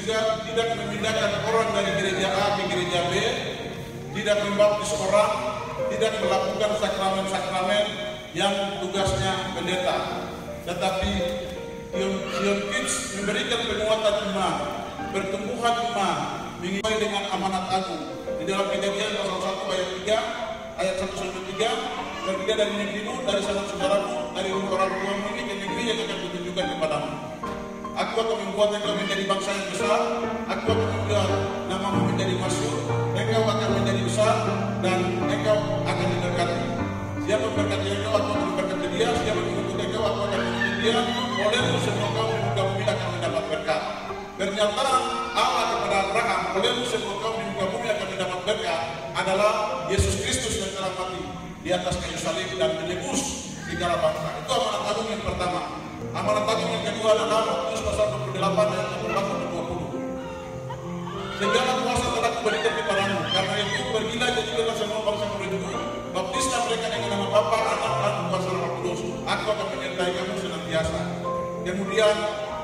juga tidak memindahkan orang dari gereja A ke gereja B, tidak membaptis orang, tidak melakukan sakramen-sakramen yang tugasnya pendeta. Tetapi Sion Kids memberikan penguatan iman, pertumbuhan iman, mengikuti dengan amanat agung. Di dalam Kejadian pasal 1 ayat 3, ayat 1 sampai 3, pergilah dari negerimu, dari saudara-saudaramu, dari orang tuamu ini ke negeri yang akan kutunjukkan kepadamu. Aku akan membuat engkau menjadi bangsa yang besar, aku akan membuat namamu menjadi masyhur, engkau akan menjadi besar, dan engkau akan diberkati. Siapa memberkati engkau, aku akan memberkati dia, siapa mengikuti engkau, aku akan mengikuti dia, olehmu semua kaum di muka bumi akan mendapat berkat. Pernyataan Allah kepada Abraham, olehmu semua kaum di muka bumi akan mendapat berkat, adalah Yesus Kristus yang telah mati di atas kayu salib dan menebus segala bangsa. Itu amanat agung yang pertama. Amanat agung yang kedua adalah Matius pasal 28 ayat 18 sampai 20. Segala kuasa telah kuberikan kepadamu, karena itu pergilah jadikanlah semua bangsa murid-Ku, baptislah mereka dengan nama Bapa, Anak, dan Kuasa Roh Kudus. Aku akan menyertai kamu senantiasa. Kemudian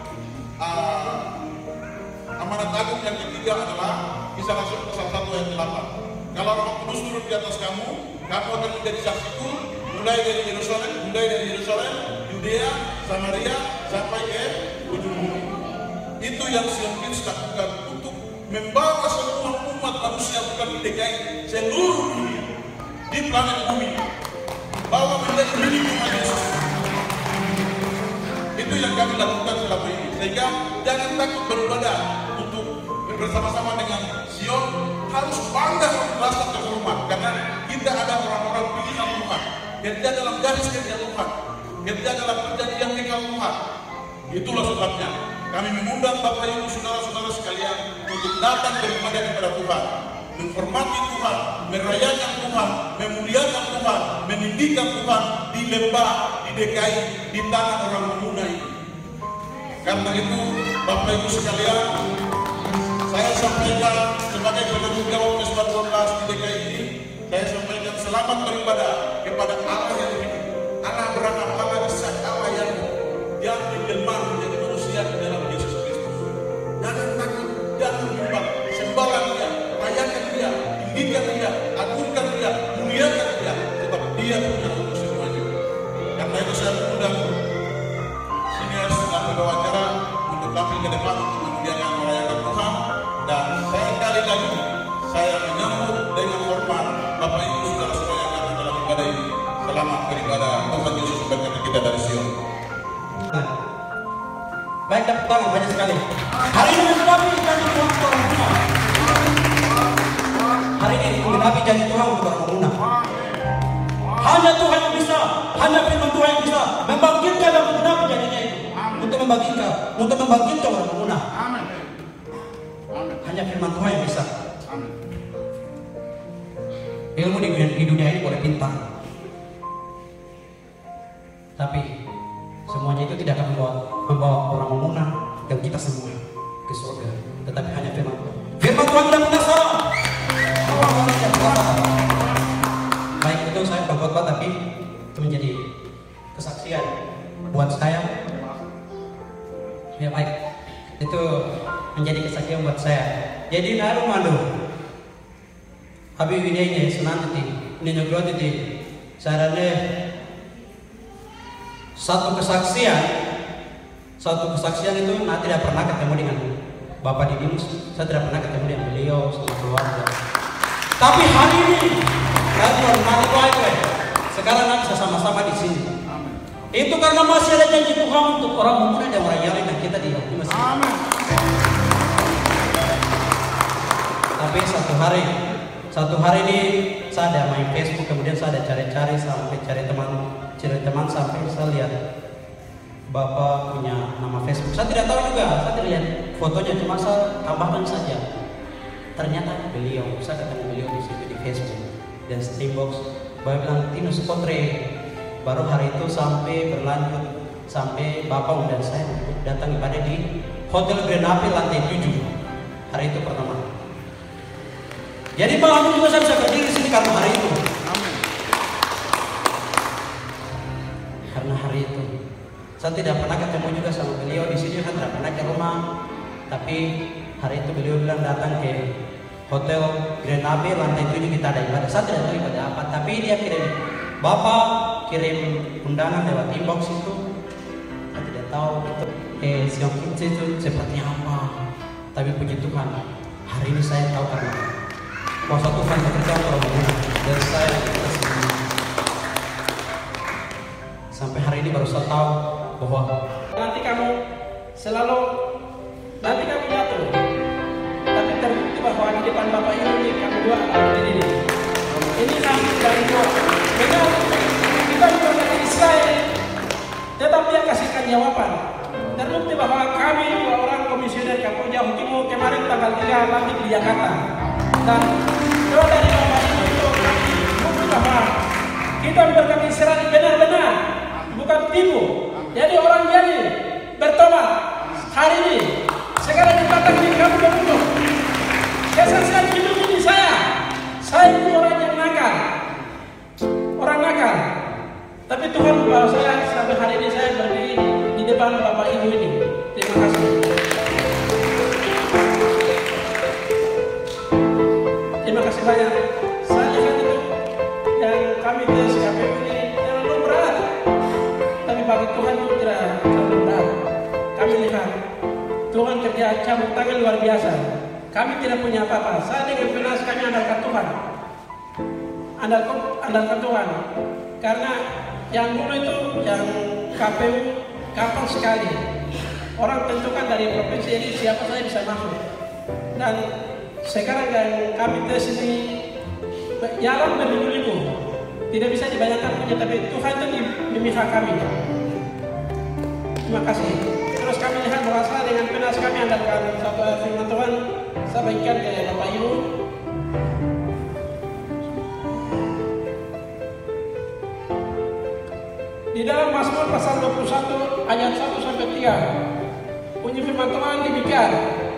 amanat agung yang ketiga adalah Kisah Rasul pasal 1 ayat 8. Kalau Roh Kudus turun di atas kamu, kamu akan menjadi saksiku mulai dari Yerusalem, Yudea, Samaria, sampai ke ujung bumi. Itu yang Sion Kids lakukan untuk membawa semua umat manusia, bukan di DKI, seluruh dunia, di planet bumi, bawa menjadi milik umat Yesus. Itu yang kami lakukan selama ini. Sehingga jangan takut beribadah untuk bersama-sama dengan Sion, harus bangga merasa terhormat karena kita ada orang-orang pilihan Tuhan, kerja dalam garis kerja Tuhan, kerja dalam perjanjian kekal Tuhan. Itulah sebabnya kami mengundang Bapak Ibu saudara-saudara sekalian untuk datang beribadah kepada Tuhan, menghormati Tuhan, merayakan Tuhan, memuliakan Tuhan, meninggikan Tuhan di lembah, di DKI, di tanah orang Mamuna ini. Karena itu Bapak Ibu sekalian, saya sampaikan sebagai penanggung jawab Mesbah 12 di DKI ini, saya sampaikan selamat beribadah kepada Allah yang hidup, Allah Abraham, Allah Ishak, Allah yang menjelma menjadi manusia di dalam Yesus Kristus. Jangan takut, jangan bimbang, sembahlah Dia, rayakan Dia, tinggikan Dia, agungkan Dia, muliakan Dia, sebab Dia punya untuk semuanya. Karena itu saya mengundang sinias dan pembawa acara untuk tampil ke depan untuk memuliakan merayakan Tuhan. Dan saya kali lagi saya menyambut dengan hormat Bapak Ibu saudara-saudara yang ada dalam ibadah ini. Selamat beribadah. Tuhan Yesus berkati kita dari Sion. Baik, tepuk tangan banyak sekali. Hari ini menggenapi janji Tuhan untuk orang Mamuna. Hari ini menggenapi janji Tuhan untuk orang Mamuna. Hanya Tuhan yang bisa, hanya firman Tuhan yang bisa membangkitkan dan menggenapi janjinya itu. Untuk membangkitkan orang Mamuna. Hanya firman Tuhan yang bisa. Ilmu di dunia ini boleh pintar, tapi semuanya itu tidak akan membawa orang Mamuna dan kita semua ke surga. Tetapi hanya firman Tuhan. Firman Tuhan tidak pernah salah. Baik, itu saya berkhotbah, tapi itu menjadi kesaksian buat saya. Ya baik, itu menjadi kesaksian buat saya. Jadi naruh malu. Habis ini senanti ini nyogro titi. Sarane satu kesaksian itu saya tidak pernah ketemu dengan Bapak Didimus, saya tidak pernah ketemu dengan beliau sama keluarga. Tapi hari ini, sekarang kami bisa sama-sama di sini. Itu karena masih ada janji Tuhan untuk orang Mamuna dan orang Yali dan kita di masjid. Tapi satu hari ini saya ada main Facebook, kemudian saya ada cari-cari sampai cari teman sampai saya lihat Bapak punya nama Facebook. Saya tidak tahu juga, saya lihat fotonya, cuma saya tambahkan saja. Ternyata beliau, saya ketemu beliau di situ di Facebook dan Steambox. Bapak bilang Tinus Potre. Baru hari itu sampai berlanjut sampai Bapak dan saya datang ibadah di Hotel Grand Apple lantai 7. Hari itu pertama. Jadi malam juga saya bisa berdiri di sini karena hari itu. Karena hari itu saya tidak pernah ketemu juga sama beliau di sini, kan tidak pernah ke rumah. Tapi hari itu beliau bilang datang ke Hotel Grand Abbey lantai 7 kita ada ibadah. Saya tidak tahu ibadah apa, tapi dia Bapak kirim undangan lewat inbox itu. Saya tidak tahu itu siang itu seperti apa. Tapi puji Tuhan, hari ini saya tahu karena kuasa Tuhan bekerja untuk dan saya sampai hari ini baru saya tahu bahwa nanti kamu jatuh, tapi terbukti bahwa di depan Bapak ini kamu dua akan berdiri. Ini nanti dari doa. Benar, kita bukan dari Israel, tetapi dia kasihkan jawaban. Terbukti bahwa kami dua orang komisioner Kamboja Hukimu kemarin tanggal 3 lantik di Jakarta. Dan doa dari Bapak itu kami bukti bahwa kita berkati Israel benar-benar, bukan tipu. Jadi orang jadi bertobat hari ini. Sekarang dikatakan diri kamu beruntung. Kesaksian hidup ini saya itu orang yang nakal, orang nakal. Tapi Tuhan membawa saya sampai hari ini saya berdiri di depan Bapak Ibu ini. Terima kasih. Terima kasih banyak. Saya lihat itu yang kami tes KPU ini terlalu berat, tapi bagi Tuhan itu tidak terlalu berat. Kami lihat Tuhan kerja cabut tangan luar biasa. Kami tidak punya apa-apa. Saya dengan penas kami andalkan Tuhan. Andalkan Tuhan. Karena yang dulu itu yang KPU gampang sekali. Orang tentukan dari provinsi ini siapa saja bisa masuk. Dan sekarang yang kami tes ini jarang berliku-liku. Tidak bisa dibayangkan punya, tapi Tuhan itu memihak kami. Terima kasih. Terus kami lihat bahwa dengan penas kami andalkan satu ayat firman Tuhan. Saya bagikan ke Bapak Ibu. Di dalam Mazmur pasal 21 ayat 1 sampai 3. Bunyi firman Tuhan demikian.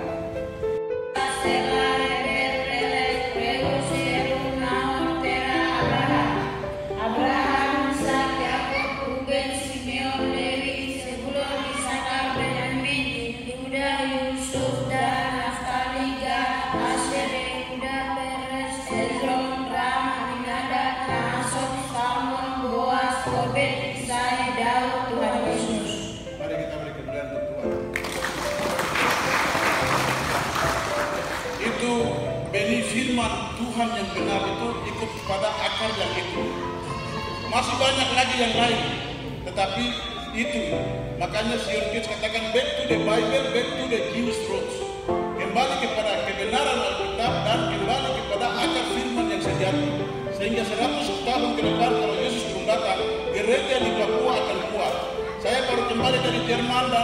Tuhan yang benar itu ikut pada akar yang itu. Masih banyak lagi yang lain, tetapi itu makanya Sion Kids katakan back to the Bible, back to the Jewish roots. Kembali kepada kebenaran Alkitab dan kembali kepada akar firman yang sejati. Sehingga 100 tahun ke depan kalau Yesus belum datang, gereja di Papua akan kuat. Saya baru kembali dari Jerman dan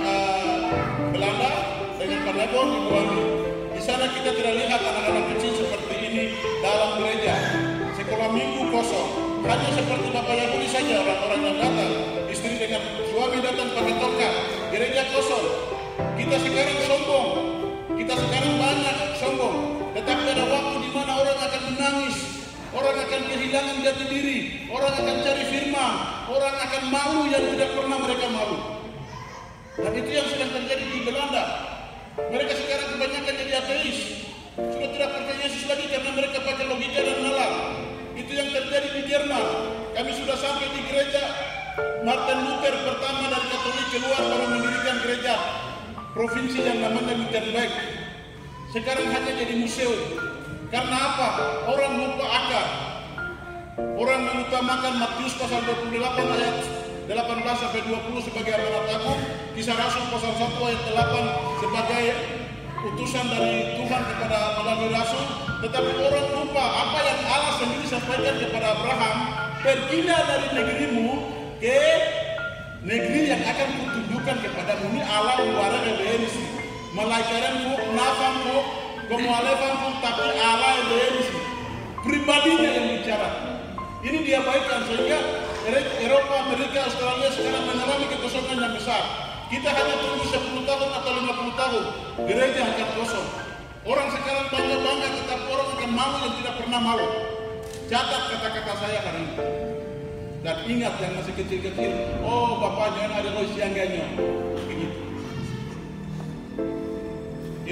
Belanda dengan Pak Lebon di Buami. Di sana kita tidak lihat anak-anak kecil seperti ini dalam gereja. Sekolah minggu kosong. Hanya seperti Bapak Yahudi saja orang-orang yang datang. Istri dengan suami datang pakai tongkat. Gereja kosong. Kita sekarang sombong. Kita sekarang banyak sombong. Tetapi ada waktu di mana orang akan menangis. Orang akan kehilangan jati diri. Orang akan cari firman. Orang akan malu yang tidak pernah mereka malu. Dan itu yang sedang terjadi di Belanda. Mereka sekarang kebanyakan jadi ateis. Sudah tidak percaya Yesus lagi karena mereka pakai logika dan nalar. Itu yang terjadi di Jerman. Kami sudah sampai di gereja Martin Luther pertama dari Katolik keluar baru mendirikan gereja provinsi yang namanya Wittenberg. Sekarang hanya jadi museum. Karena apa? Orang lupa akar. Orang mengutamakan Matius pasal 28 ayat 18 sampai 20 sebagai amanat agung, Kisah Rasul pasal 1 ayat 8 sebagai utusan dari Tuhan kepada melalui Rasul. Tetapi orang lupa apa yang Allah sendiri sampaikan kepada Abraham, pergilah dari negerimu ke negeri yang akan kutunjukkan kepadamu. Ini Allah luar ebensi, malaikaranku, nafanku, kemualefanku, tapi Allah ebensi, pribadinya yang bicara. Ini diabaikan sehingga Eropa, Amerika, Australia sekarang mengalami kekosongan yang besar. Kita hanya tunggu 10 tahun atau 50 tahun, gereja akan kosong. Orang sekarang bangga-bangga, tetapi orang akan malu yang tidak pernah malu. Catat kata-kata saya hari ini. Dan ingat yang masih kecil-kecil, oh bapaknya ada lois yang ganyo. Begitu.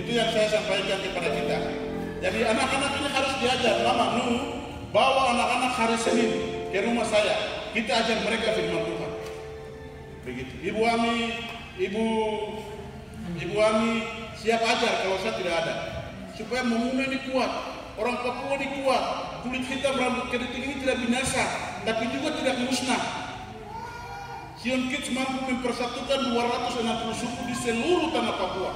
Itu yang saya sampaikan kepada kita. Jadi anak-anak ini harus diajar. Mama bawa anak-anak hari Senin ke rumah saya. Kita ajar mereka firman Tuhan. Begitu. Ibu Ami siap ajar kalau saya tidak ada. Supaya Mumuna ini kuat. Orang Papua ini kuat. Kulit hitam rambut keriting ini tidak binasa, tapi juga tidak musnah. Sion Kids mampu mempersatukan 260 suku di seluruh tanah Papua.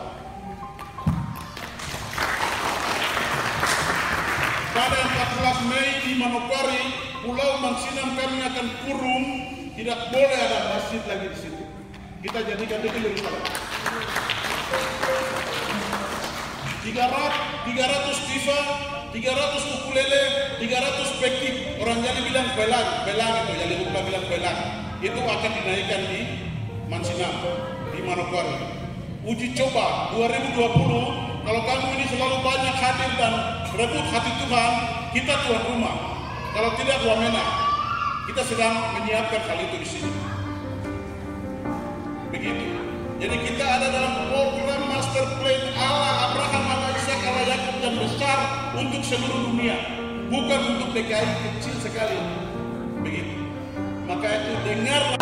Pada 14 Mei di Manokwari, Pulau Mansinam kami akan kurung. Tidak boleh ada masjid lagi di situ. Kita jadikan itu Yerusalem. 300 tifa, 300 ukulele, 300 pekik. Orang Jali bilang belang itu, Jali Bukla bilang belang. Itu akan dinaikkan di Mansinam, di Manokwari. Uji coba 2020, kalau kamu ini selalu banyak hadir dan rebut hati Tuhan, kita tuan rumah. Kalau tidak wamena, kita sedang menyiapkan hal itu di sini. Begitu. Jadi kita ada dalam program master plan Allah Abraham, Allah Ishak, Allah Yakub yang besar untuk seluruh dunia, bukan untuk DKI kecil sekali. Begitu. Maka itu dengar.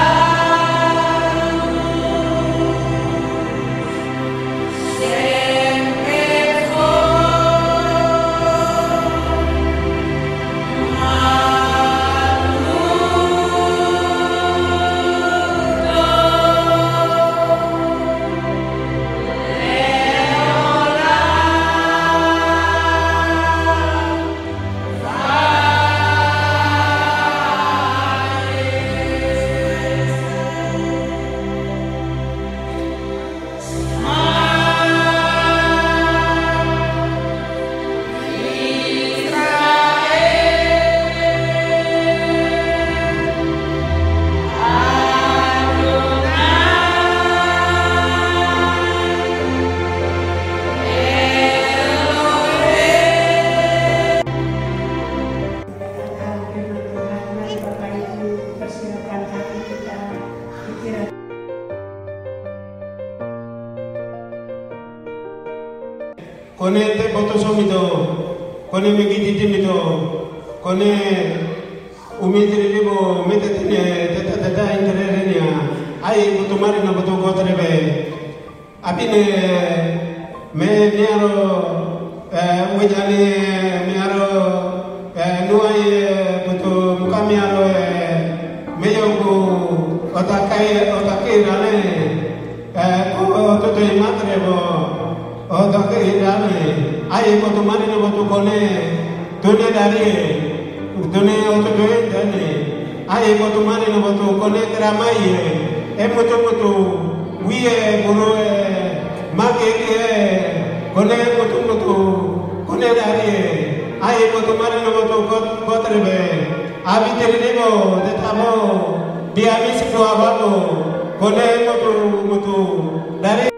Kone te boto somito, kone megiti timito, kone umitri libo metetine teta intererenia, ai boto marina boto gotrebe, apine me miaro wejani miaro nuai boto muka miaro meyogu otakai rane ko toto imatrebo. Oh, tak irane. Aye, boto mari no boto kone. Dunia dari, dunia auto doen dari. Aye, boto mari no boto kone keramai. Boto wiye buru mage ke kone boto kone dari. Aye, boto mari no boto kotrebe. Abi terlebo detamo. Biami sikro ababo. Kone boto dari.